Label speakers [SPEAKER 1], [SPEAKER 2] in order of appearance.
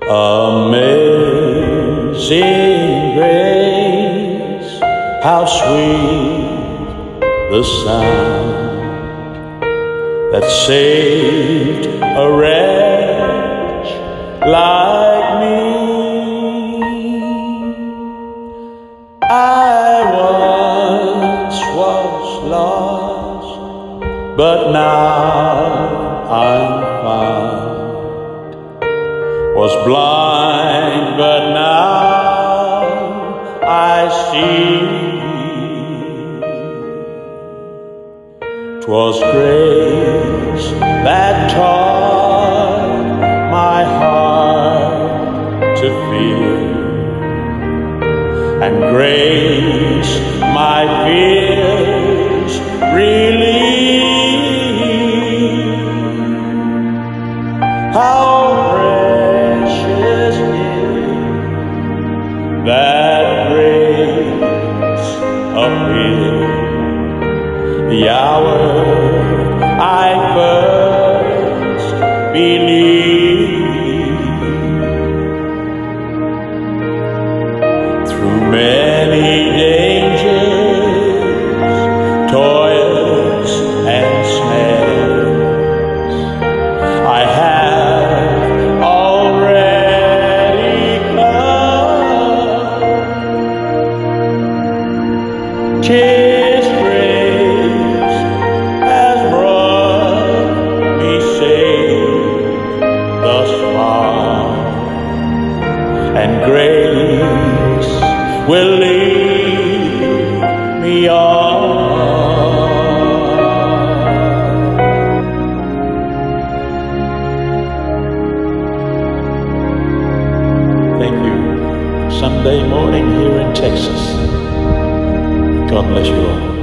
[SPEAKER 1] Amazing grace, how sweet the sound that saved a wretch like me. I once was lost, but now I'm found. Was blind, but now I see. 'Twas grace that taught my heart to fear, and grace my fears relieved. How precious that grace appeared the hour I first believed. Through many dangers, toils and snares, I have already come. 'Tis grace has brought me safe thus far, and grace will lead me on. Thank you. Sunday morning here in Texas. God bless you all.